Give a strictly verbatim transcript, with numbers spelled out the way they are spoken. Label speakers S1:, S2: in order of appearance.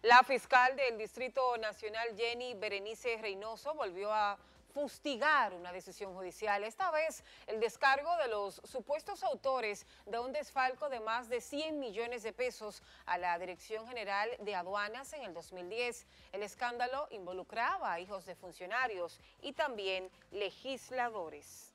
S1: La fiscal del Distrito Nacional, Jenny Berenice Reynoso, volvió a fustigar una decisión judicial, esta vez el descargo de los supuestos autores de un desfalco de más de cien millones de pesos a la Dirección General de Aduanas en el dos mil diez. El escándalo involucraba a hijos de funcionarios y también legisladores.